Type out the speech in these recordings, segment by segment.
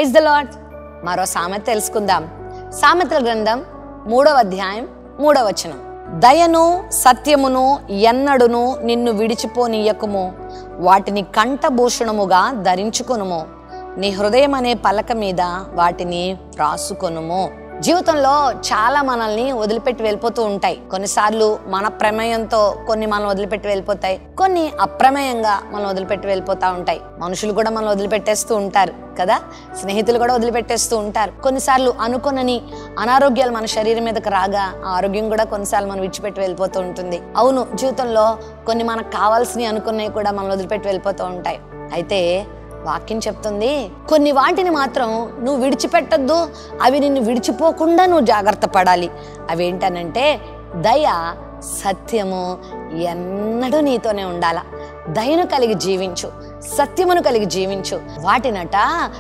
Praise the lord. మరో సామెత తెలుసుకుందాం. సామెతల గ్రంథం 3వ అధ్యాయం 3వ వచనం. దయను సత్యమును ఎన్నడును నిన్ను విడిచిపోనీయకుము, వాటిని కంఠభూషణముగా ధరించుకొనుము, నీ హృదయం అనే పలక మీద వాటిని రాసుకొనుము. జీవితంలో చాలా మనల్ని వదిలిపెట్టి వెళ్ళిపోతూ ఉంటాయి. కొన్నిసార్లు మన ప్రమేయంతో కొన్ని మనం వదిలిపెట్టి వెళ్ళిపోతాయి, కొన్ని అప్రమేయంగా మనం వదిలిపెట్టి వెళ్ళిపోతూ ఉంటాయి. మనుషులు కూడా మనం వదిలిపెట్టేస్తూ ఉంటారు కదా, స్నేహితులు కూడా వదిలిపెట్టేస్తూ ఉంటారు. కొన్నిసార్లు అనుకునని అనారోగ్యాలు మన శరీరం మీదకి రాగా ఆ ఆరోగ్యం కూడా కొన్నిసార్లు మనం విడిచిపెట్టి వెళ్ళిపోతూ ఉంటుంది. అవును, జీవితంలో కొన్ని మనకు కావాల్సినవి అనుకున్నవి కూడా మనం వదిలిపెట్టి వెళ్ళిపోతూ ఉంటాయి. అయితే వాక్యం చెప్తుంది, కొన్ని వాటిని మాత్రం నువ్వు విడిచిపెట్టద్దు, అవి నిన్ను విడిచిపోకుండా నువ్వు జాగ్రత్త పడాలి. అవేంటనంటే దయ, సత్యము ఎన్నడూ నీతోనే ఉండాల. దయను కలిగి జీవించు, సత్యమును కలిగి జీవించు. వాటినట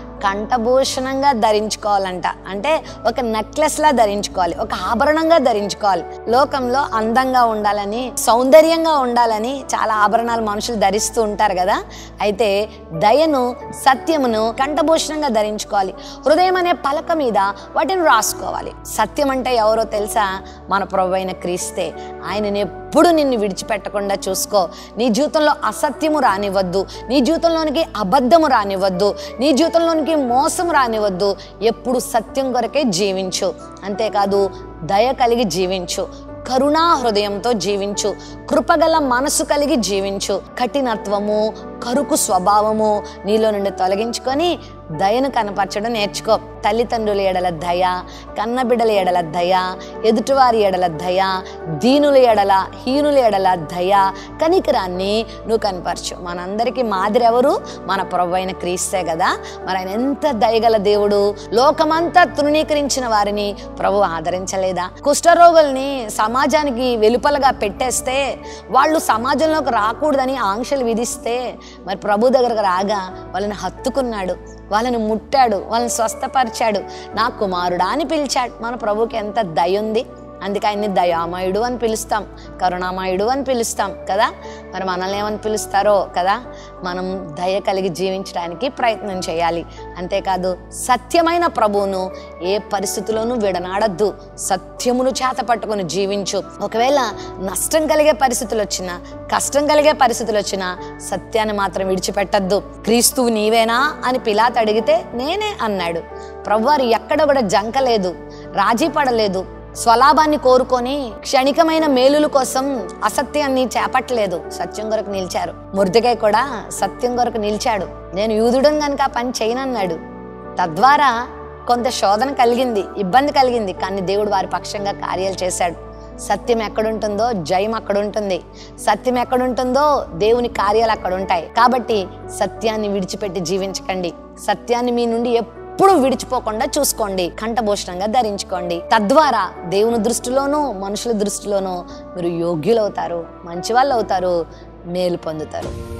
కంఠభూషణంగా ధరించుకోవాలంట. అంటే ఒక నెక్లెస్ లా ధరించుకోవాలి, ఒక ఆభరణంగా ధరించుకోవాలి. లోకంలో అందంగా ఉండాలని, సౌందర్యంగా ఉండాలని చాలా ఆభరణాలు మనుషులు ధరిస్తూ ఉంటారు కదా. అయితే దయను సత్యమును కంఠభూషణంగా ధరించుకోవాలి. హృదయం అనే పలక మీద వాటిని రాసుకోవాలి. సత్యం అంటే ఎవరో తెలుసా? మన ప్రభువైన క్రీస్తే. ఆయనని ఎప్పుడు నిన్ను విడిచిపెట్టకుండా చూసుకో. నీ జీవితంలో అసత్యము రానివ్వద్దు, నీ జీవితంలోనికి అబద్ధము రానివ్వద్దు, నీ జీవితంలోనికి మోసం రానివ్వద్దు. ఎప్పుడు సత్యం కొరకే జీవించు. అంతేకాదు దయ కలిగి జీవించు, కరుణా హృదయంతో జీవించు, కృపగల మనసు కలిగి జీవించు. కఠినత్వము, కరుకు స్వభావము నీలో నుండి తొలగించుకొని దయను కనపరచడం నేర్చుకో. తల్లిదండ్రుల ఎడల దయ, కన్నబిడ్డల ఎడల దయ, ఎదుటివారి ఎడల దయ, దీనుల ఎడల, హీనుల ఎడల దయ, కనికరాన్ని నువ్వు కనపరచు. మనందరికీ మాదిరి ఎవరు? మన ప్రభువైన క్రీస్తే కదా. మరి ఆయన ఎంత దయగల దేవుడు. లోకమంతా తృణీకరించిన వారిని ప్రభు ఆదరించలేదా? కుష్ఠరోగుల్ని సమాజానికి వెలుపలగా పెట్టేస్తే, వాళ్ళు సమాజంలోకి రాకూడదని ఆంక్షలు విధిస్తే, మరి ప్రభు దగ్గరకు రాగా వాళ్ళని హత్తుకున్నాడు, వాళ్ళని ముట్టాడు, వాళ్ళని స్వస్థపరిచాడు. నా కుమారుడా అని పిలిచాడు. మన ప్రభుకి ఎంత దయ ఉంది. అందుకే ఆయన్ని దయామయుడు అని పిలుస్తాం, కరుణామయుడు అని పిలుస్తాం కదా. మరి మనల్ని ఏమని పిలుస్తారో కదా. మనం దయ కలిగి జీవించడానికి ప్రయత్నం చేయాలి. అంతేకాదు సత్యమైన ప్రభువును ఏ పరిస్థితుల్లోనూ విడనాడద్దు. సత్యమును చేత పట్టుకొని జీవించు. ఒకవేళ నష్టం కలిగే పరిస్థితులు వచ్చినా, కష్టం కలిగే పరిస్థితులు వచ్చినా సత్యాన్ని మాత్రం విడిచిపెట్టద్దు. క్రీస్తువు నీవేనా అని పిలాతు అడిగితే నేనే అన్నాడు. ప్రభువారు ఎక్కడ కూడా జంకలేదు, రాజీ పడలేదు, స్వలాభాన్ని కోరుకొని క్షణికమైన మేలుల కోసం అసత్యాన్ని చేపట్టలేదు, సత్యం కొరకు నిలిచారు. మొర్దెకై కూడా సత్యం కొరకు నిలిచాడు. నేను యూదుడని కనుక పని చేయనన్నాడు. తద్వారా కొంత శోధన కలిగింది, ఇబ్బంది కలిగింది, కానీ దేవుడు వారి పక్షంగా కార్యాలు చేశాడు. సత్యం ఎక్కడుంటుందో జయం అక్కడ ఉంటుంది, సత్యం ఎక్కడుంటుందో దేవుని కార్యాలు అక్కడ ఉంటాయి. కాబట్టి సత్యాన్ని విడిచిపెట్టి జీవించకండి. సత్యాన్ని మీ నుండి ఎప్పుడు విడిచిపోకుండా చూసుకోండి, కంఠభూషణంగా ధరించుకోండి. తద్వారా దేవుని దృష్టిలోనూ మనుషుల దృష్టిలోనూ మీరు యోగ్యులవుతారు, మంచి వాళ్ళు అవుతారు, మేలు పొందుతారు.